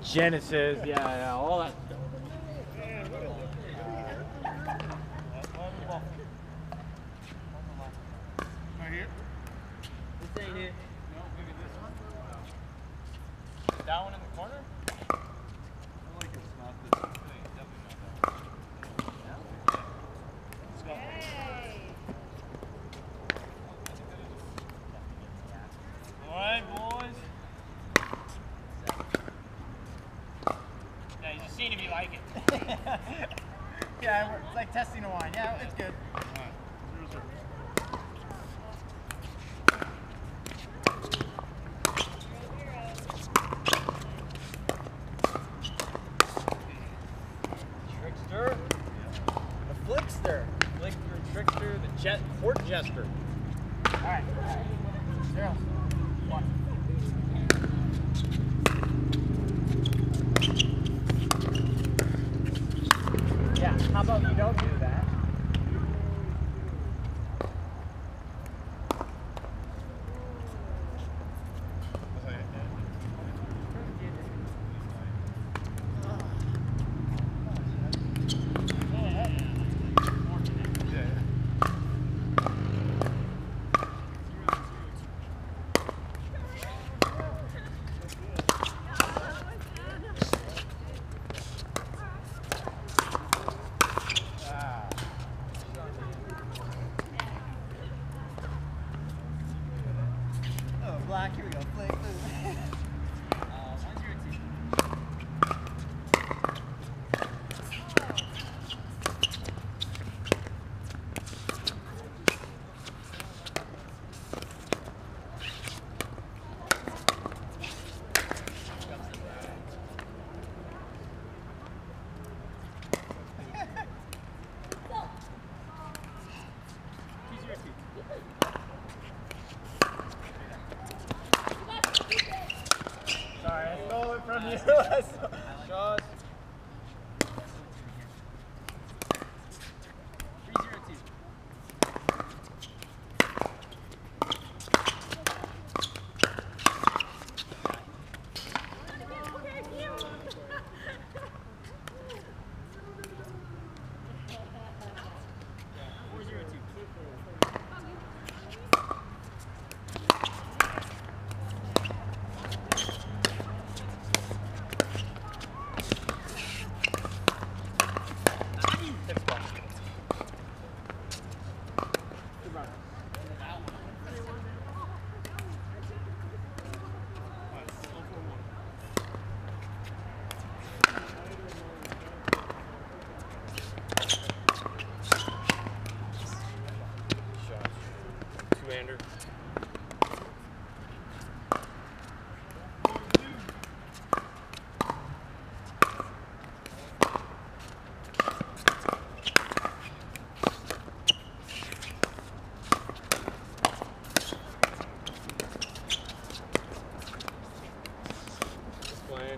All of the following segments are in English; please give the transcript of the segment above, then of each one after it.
Genesis, yeah, all that stuff. Right here? This ain't it. No, maybe this one. That one in the corner? I like it's not this. Definitely not that. Let's go. All right, boys. Yeah, you just seen if you like it. Yeah, it's like testing a wine. Yeah, it's good. All right. 0-0. Trickster. The Flickster. Flickster, Trickster, the Court Jester. All right. 0, 1. Yeah, how about you don't do that? Oh, black. Here we go. Flick. Sorry, I stole it from you. Shots. 3-0-2. Two-hander. Playing.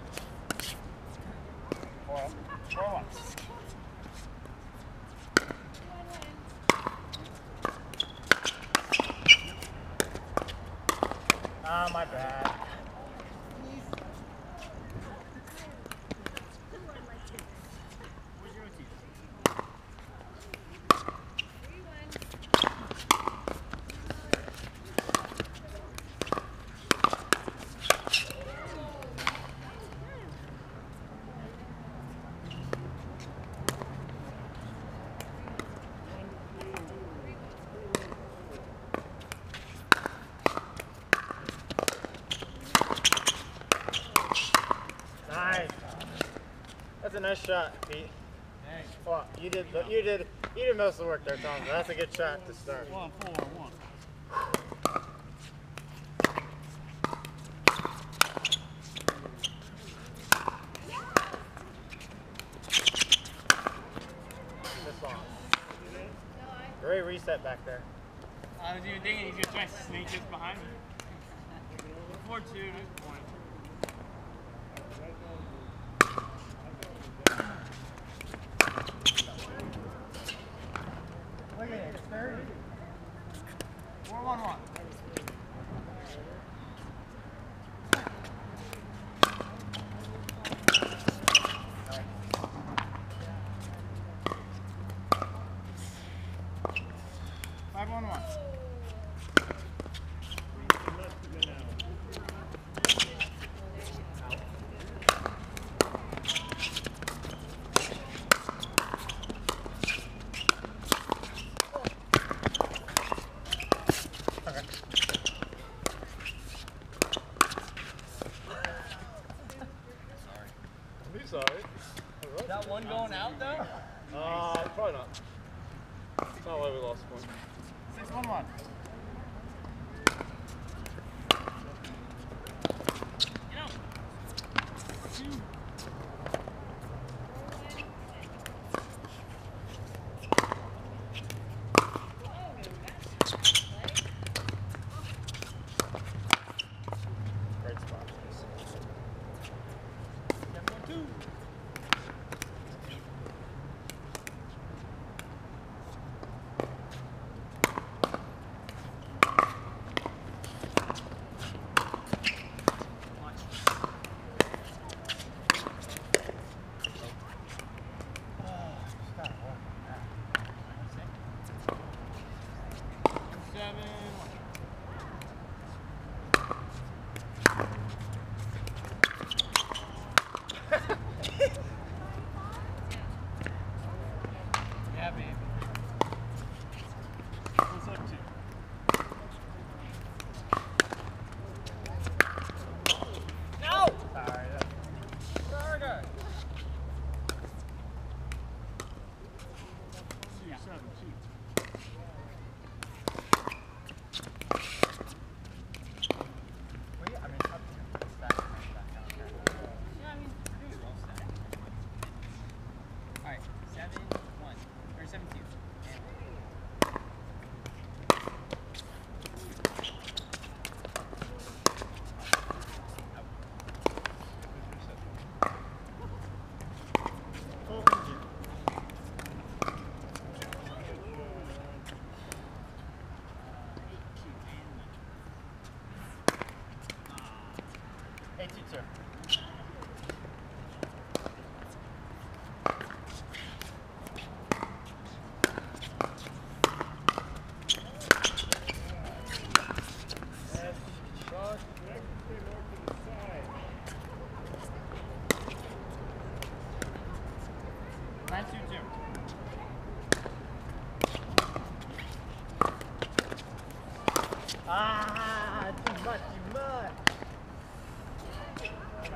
4-1. Ah, my bad. Nice. That's a nice shot, Pete. Thanks. Well, you did most of the work there, Tom. So that's a good shot to start. 1-4-1. This long. Great reset back there. I was even thinking he's gonna try to sneak just behind me. 4-2, point. Look at it, it's 30. 4-1-1. so. Is that one going out though? Probably not. No way we lost one. 6-1-1. You know. Two. Great spot. 7-1-2. Yeah, baby. What's up, two? No! Sorry. Burger. 2-7-2. Well, yeah, I mean, up to stack. Yeah, I mean, pretty well set. Alright, 7-1. Or 7-2. Hey, teacher. Nine, 2-2. Ah, too much, too much.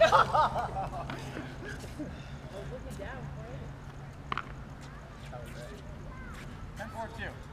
10-4-2.